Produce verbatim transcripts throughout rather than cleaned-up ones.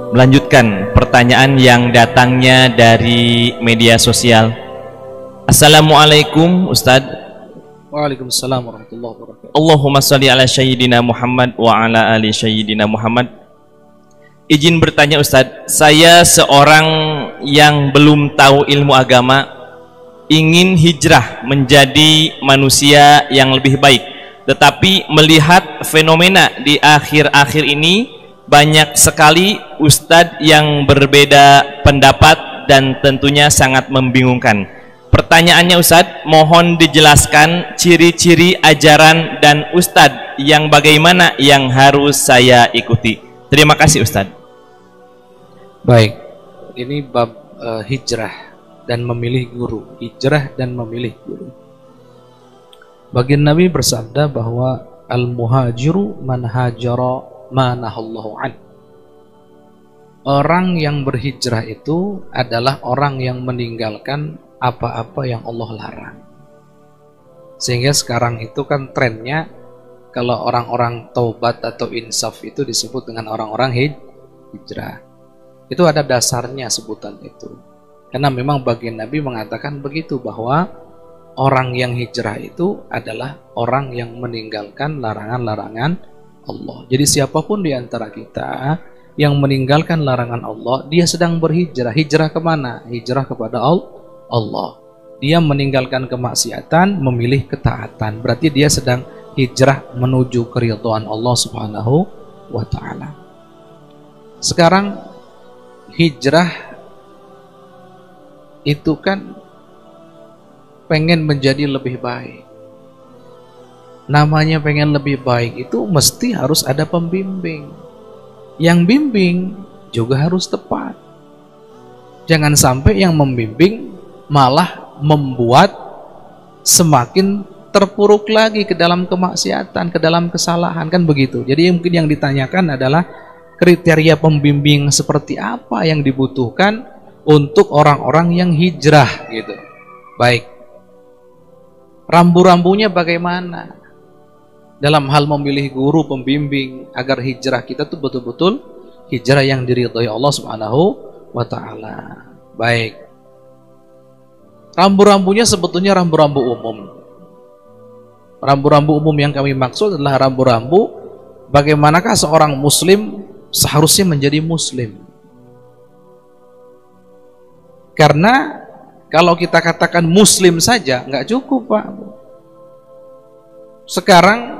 melanjutkan pertanyaan yang datangnya dari media sosial. Assalamualaikum Ustadz. Waalaikumsalam warahmatullahi wabarakatuh. Allahumma sholli ala sayyidina Muhammad wa ala ali sayyidina Muhammad. Izin bertanya Ustadz, saya seorang yang belum tahu ilmu agama, ingin hijrah menjadi manusia yang lebih baik, tetapi melihat fenomena di akhir-akhir ini banyak sekali ustadz yang berbeda pendapat dan tentunya sangat membingungkan. Pertanyaannya Ustadz, mohon dijelaskan ciri-ciri ajaran dan ustadz yang bagaimana yang harus saya ikuti. Terima kasih Ustadz. Baik, ini bab uh, hijrah dan memilih guru. Hijrah dan memilih guru. Baginda Nabi bersabda bahwa al-muhajiru man hajara ma nahallahu an. Orang yang berhijrah itu adalah orang yang meninggalkan apa-apa yang Allah larang. Sehingga sekarang itu kan trennya, kalau orang-orang taubat atau insaf itu disebut dengan orang-orang hijrah. Itu ada dasarnya sebutan itu. Karena memang baginda Nabi mengatakan begitu, bahwa orang yang hijrah itu adalah orang yang meninggalkan larangan-larangan Allah. Jadi siapapun di antara kita yang meninggalkan larangan Allah, dia sedang berhijrah. Hijrah kemana? Hijrah kepada Allah. Dia meninggalkan kemaksiatan, memilih ketaatan. Berarti dia sedang hijrah menuju keridhaan Allah Subhanahu wa ta'ala. Sekarang hijrah itu kan pengen menjadi lebih baik. Namanya pengen lebih baik itu mesti harus ada pembimbing. Yang bimbing juga harus tepat. Jangan sampai yang membimbing malah membuat semakin terpuruk lagi ke dalam kemaksiatan, ke dalam kesalahan, kan begitu. Jadi mungkin yang ditanyakan adalah kriteria pembimbing seperti apa yang dibutuhkan untuk orang-orang yang hijrah gitu. Baik. Rambu-rambunya bagaimana? Dalam hal memilih guru pembimbing agar hijrah kita tuh betul-betul hijrah yang diridhai Allah Subhanahu wa ta'ala. Baik. Rambu-rambunya sebetulnya rambu-rambu umum. Rambu-rambu umum yang kami maksud adalah rambu-rambu bagaimanakah seorang muslim seharusnya menjadi muslim. Karena kalau kita katakan muslim saja nggak cukup, Pak. Sekarang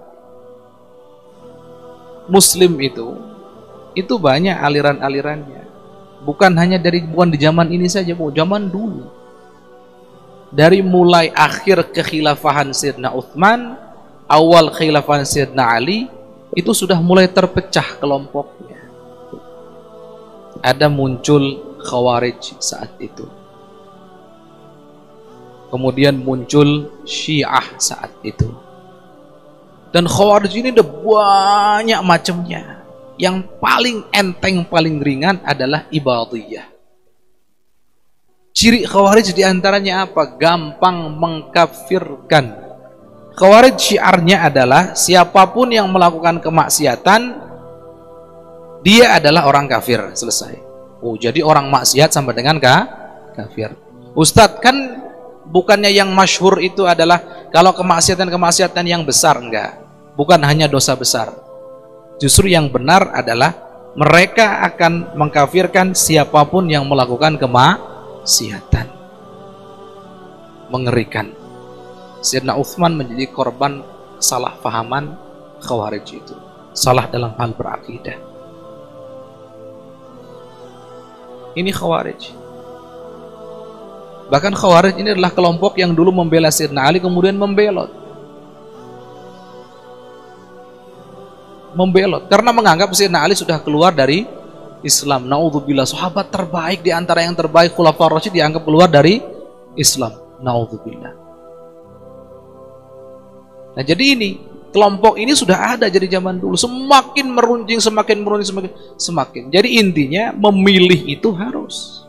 muslim itu itu banyak aliran-alirannya. Bukan hanya dari bukan di zaman ini saja, Bu, zaman dulu. Dari mulai akhir kekhilafahan Sayyidina Utsman, awal kekhilafahan Sayyidina Ali, itu sudah mulai terpecah kelompoknya. Ada muncul Khawarij saat itu. Kemudian muncul Syiah saat itu. Dan Khawarij ini ada banyak macamnya. Yang paling enteng, paling ringan adalah ibadiyah. Ciri Khawarij diantaranya apa? Gampang mengkafirkan. Khawarij syiarnya adalah siapapun yang melakukan kemaksiatan, dia adalah orang kafir. Selesai. Oh, jadi orang maksiat sama dengan ka? Kafir. Ustadz, kan bukannya yang masyhur itu adalah kalau kemaksiatan-kemaksiatan yang besar? Enggak. Bukan hanya dosa besar. Justru yang benar adalah mereka akan mengkafirkan siapapun yang melakukan kemaksiatan. Mengerikan. Sayyidina Utsman menjadi korban salah pahaman Khawarij itu. Salah dalam hal berakidah. Ini Khawarij. Bahkan Khawarij ini adalah kelompok yang dulu membela Sayyidina Ali kemudian membelot. Membelot karena menganggap Sayyidina Ali sudah keluar dari Islam. Naudzubillah, sahabat terbaik di antara yang terbaik Khulafaur Rasyid dianggap keluar dari Islam. Naudzubillah. Nah, jadi ini kelompok ini sudah ada jadi zaman dulu, semakin meruncing, semakin meruncing, semakin semakin. Jadi intinya memilih itu harus.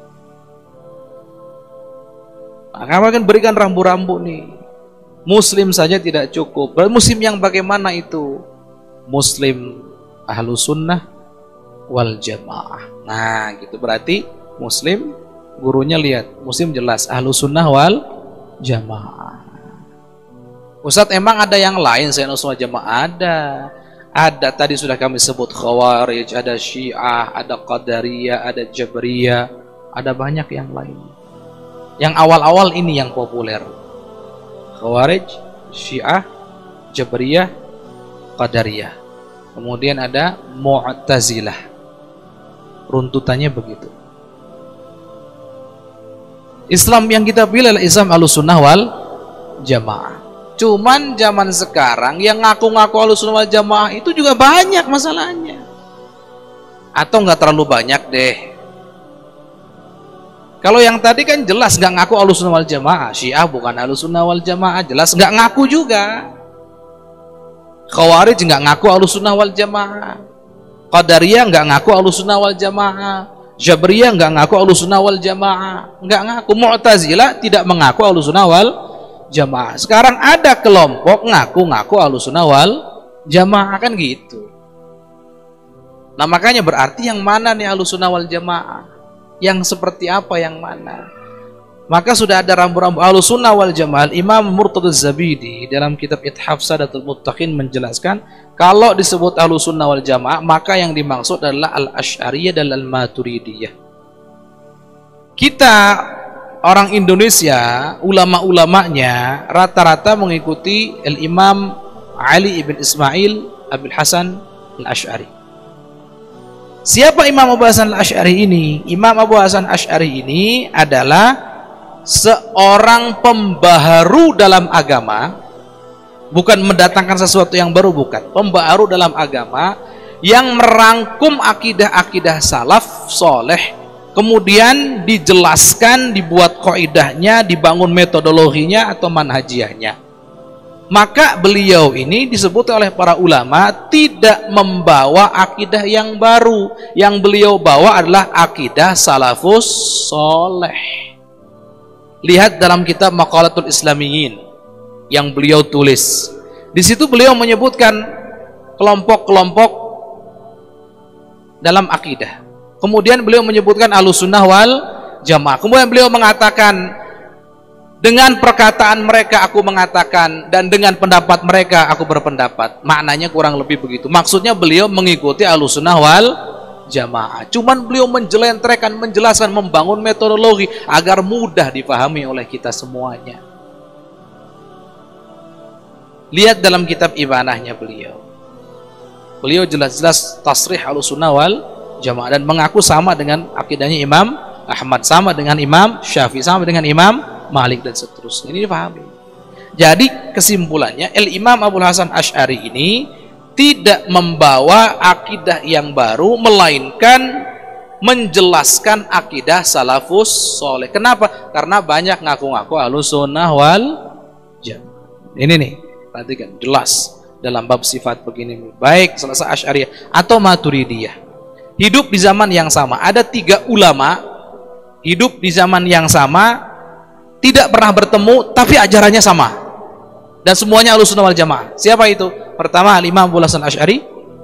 Nah, kami akan berikan rambu-rambu nih. Muslim saja tidak cukup. Muslim yang bagaimana itu? Muslim ahlu sunnah, wal jamaah. Nah, gitu berarti Muslim, gurunya lihat, Muslim jelas Ahlus Sunnah wal Jamaah. Ustadz, emang ada yang lain selain Ahlus Sunnah Jamaah? Ada. Ada, tadi sudah kami sebut Khawarij, ada Syiah, ada Qadariyah, ada Jabriyah, ada banyak yang lain. Yang awal-awal ini yang populer. Khawarij, Syiah, Jabriyah, Qadariyah. Kemudian ada Mu'tazilah. Runtutannya begitu. Islam yang kita pilih adalah Islam Ahlussunnah wal Jamaah. Cuman zaman sekarang yang ngaku-ngaku Ahlussunnah wal Jamaah itu juga banyak masalahnya. Atau nggak terlalu banyak deh. Kalau yang tadi kan jelas nggak ngaku Ahlussunnah wal Jamaah. Syiah bukan Ahlussunnah wal Jamaah, jelas nggak ngaku juga. Khawarij nggak ngaku Ahlussunnah wal Jamaah. Qadariyah nggak ngaku Ahlussunnah wal Jamaah. Jabriyah nggak ngaku Ahlussunnah wal Jamaah, nggak ngaku. Mu'tazilah tidak mengaku Ahlussunnah wal Jamaah. Sekarang ada kelompok ngaku-ngaku Ahlussunnah wal Jamaah, kan gitu. Nah, makanya berarti yang mana nih Ahlussunnah wal Jamaah? Yang seperti apa yang mana? Maka sudah ada rambu-rambu Ahlussunnah wal Jamaah. Imam Murtada Az-Zabidi dalam kitab Ithaf Sadatul Muttaqin menjelaskan, kalau disebut Ahlussunnah wal Jamaah, maka yang dimaksud adalah Al-Asy'ariyah dan Al-Maturidiyah. Kita orang Indonesia, ulama-ulamanya rata-rata mengikuti Al-Imam Ali ibn Ismail Abil Hasan Al-Asy'ari. Siapa Imam Abu Hasan Al-Asy'ari ini? Imam Abu Hasan Al-Asy'ari ini adalah seorang pembaharu dalam agama, bukan mendatangkan sesuatu yang baru, bukan. Pembaharu dalam agama yang merangkum akidah-akidah salaf soleh, kemudian dijelaskan, dibuat kaidahnya, dibangun metodologinya atau manhajiyahnya. Maka beliau ini disebut oleh para ulama tidak membawa akidah yang baru. Yang beliau bawa adalah akidah salafus soleh. Lihat dalam kitab Maqalatul Islamiyyin yang beliau tulis. Di situ beliau menyebutkan kelompok-kelompok dalam akidah. Kemudian beliau menyebutkan Ahlussunnah wal Jamaah. Kemudian beliau mengatakan, dengan perkataan mereka aku mengatakan, dan dengan pendapat mereka aku berpendapat. Maknanya kurang lebih begitu. Maksudnya beliau mengikuti Ahlussunnah wal Jamaah. Cuman beliau menjelentrekan, menjelaskan, membangun metodologi agar mudah dipahami oleh kita semuanya. Lihat dalam kitab Ibanahnya beliau. Beliau jelas-jelas tasrih Ahlussunnah wal Jamaah dan mengaku sama dengan akidahnya Imam Ahmad, sama dengan Imam Syafi'i, sama dengan Imam Malik dan seterusnya. Ini dipahami. Jadi kesimpulannya, Al-Imam Abu Hasan Asy'ari ini tidak membawa akidah yang baru, melainkan menjelaskan akidah salafus soleh. Kenapa? Karena banyak ngaku-ngaku Ahlussunnah wal Jamaah. Ini nih, perhatikan, jelas dalam bab sifat begini, baik selesai Asy'ariyah atau Maturidiyah. Hidup di zaman yang sama, ada tiga ulama hidup di zaman yang sama, tidak pernah bertemu, tapi ajarannya sama, dan semuanya Ahlussunnah wal Jamaah. Siapa itu? Pertama, Imam Abu Hasan Asy'ari.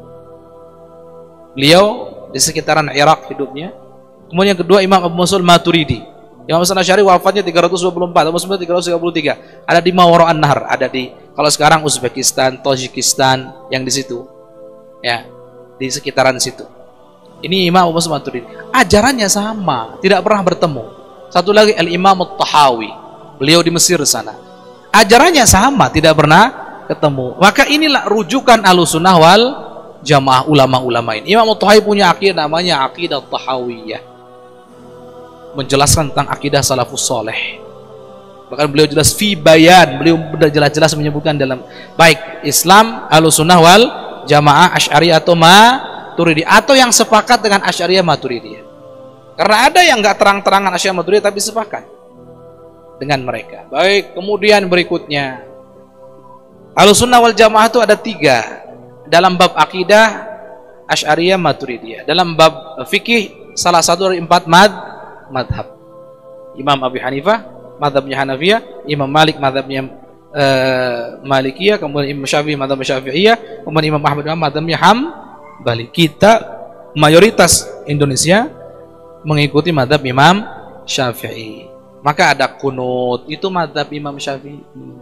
Beliau di sekitaran Irak hidupnya. Kemudian yang kedua, Imam Abu Mansur Maturidi. Imam Abu Hasan Asy'ari wafatnya tiga ratus dua puluh empat, Abu Mansur tiga ratus tiga puluh tiga. Ada di Mawara an-Nahr, ada di, kalau sekarang Uzbekistan, Tajikistan, yang di situ. Ya, di sekitaran situ. Ini Imam Abu Mansur Maturidi. Ajarannya sama, tidak pernah bertemu. Satu lagi Al-Imam At-Tahawi. Beliau di Mesir sana. Ajarannya sama, tidak pernah ketemu. Maka inilah rujukan Ahlussunnah wal Jamaah, ulama-ulama ini. Imam At-Tahawi punya akidah namanya Aqidah Tahawiyah, menjelaskan tentang akidah salafus soleh. Bahkan beliau jelas fi bayan, beliau jelas-jelas menyebutkan dalam baik Islam Ahlussunnah wal Jamaah, Asy'ariyah atau Maturidi, atau yang sepakat dengan Asy'ariyah Maturidiyah. Karena ada yang nggak terang-terangan Asy'ariyah Maturidiyah tapi sepakat dengan mereka. Baik, kemudian berikutnya Ahlussunnah wal Jamaah itu ada tiga. Dalam bab akidah Asy'ariyah Maturidiyah. Dalam bab fikih salah satu dari empat mad madhab. Imam Abu Hanifah madhabnya Hanafiyah, Imam Malik madhabnya uh, Malikiyah, kemudian Imam Syafi'i madhab Syafi'iyah, kemudian Imam Ahmad madhabnya Hambali. Kita mayoritas Indonesia mengikuti mazhab Imam Syafi'i. Maka ada kunut, itu mazhab Imam Syafi'i.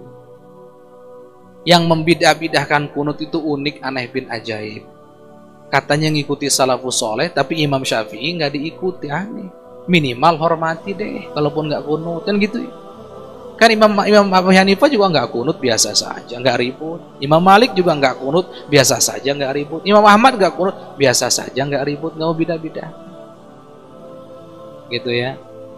Yang membidah-bidahkan kunut itu unik, aneh bin ajaib. Katanya ngikuti salafus soleh, tapi Imam Syafi'i nggak diikuti, aneh. Minimal hormati deh, kalaupun nggak kunut, kan gitu. Kan Imam Imam Abu Hanifah juga nggak kunut, biasa saja, nggak ribut. Imam Malik juga nggak kunut, biasa saja, nggak ribut. Imam Ahmad nggak kunut, biasa saja, nggak ribut, nggak mau bidah-bidah. Gitu ya.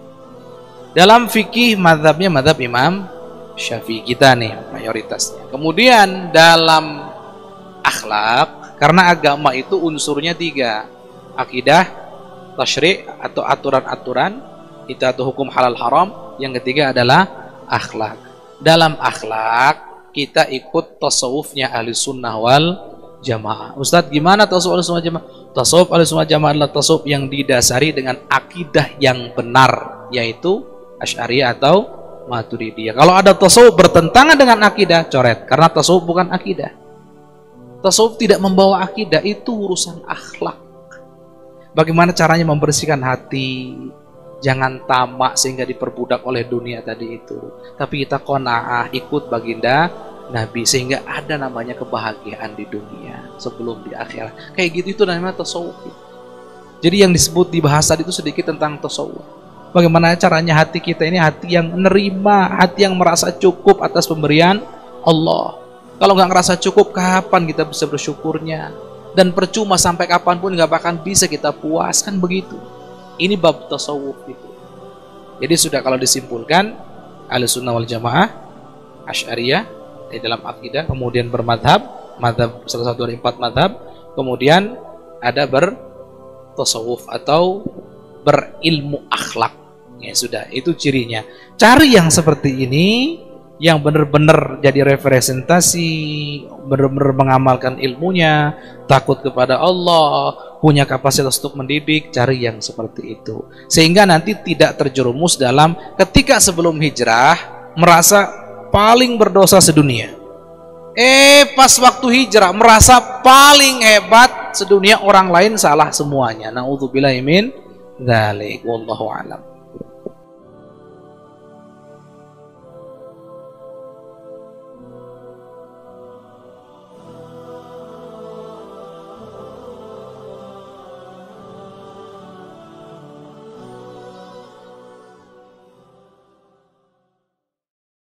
Dalam fikih mazhabnya mazhab Imam Syafi'i kita nih mayoritasnya. Kemudian dalam akhlak, karena agama itu unsurnya tiga, akidah, tasyri' atau aturan-aturan, itu atau hukum halal haram. Yang ketiga adalah akhlak. Dalam akhlak kita ikut tasawufnya ahli sunnah wal jamaah. Ustadz, gimana tasawuf ahli sunnah jamaah? Tasawuf ahli sunnah jamaah adalah tasawuf yang didasari dengan akidah yang benar, yaitu Asy'ariyah atau Maturidiyah. Kalau ada tasawuf bertentangan dengan akidah, coret, karena tasawuf bukan akidah. Tasawuf tidak membawa akidah, itu urusan akhlak. Bagaimana caranya membersihkan hati, jangan tamak sehingga diperbudak oleh dunia tadi itu. Tapi kita qanaah, ikut baginda Nabi, sehingga ada namanya kebahagiaan di dunia sebelum di akhirat. Kayak gitu, itu namanya tasawuf. Jadi yang disebut di bahasa itu sedikit tentang tasawuf. Bagaimana caranya hati kita ini hati yang menerima, hati yang merasa cukup atas pemberian Allah. Kalau nggak ngerasa cukup, kapan kita bisa bersyukurnya? Dan percuma sampai kapanpun nggak bakal bisa kita puas, kan begitu. Ini bab tasawuf itu. Jadi sudah kalau disimpulkan, Ahlussunnah wal Jamaah, Asy'ariyah di dalam akidah, kemudian bermadhab, madhab salah satu dari empat madhab, kemudian ada bertasawuf atau berilmu akhlak. Ya sudah, itu cirinya. Cari yang seperti ini, yang benar-benar jadi representasi, benar-benar mengamalkan ilmunya, takut kepada Allah, punya kapasitas untuk mendidik, cari yang seperti itu. Sehingga nanti tidak terjerumus dalam ketika sebelum hijrah merasa paling berdosa sedunia. Eh pas waktu hijrah merasa paling hebat sedunia, orang lain salah semuanya. Na'udzubillahi min dzalik, wallahu a'lam.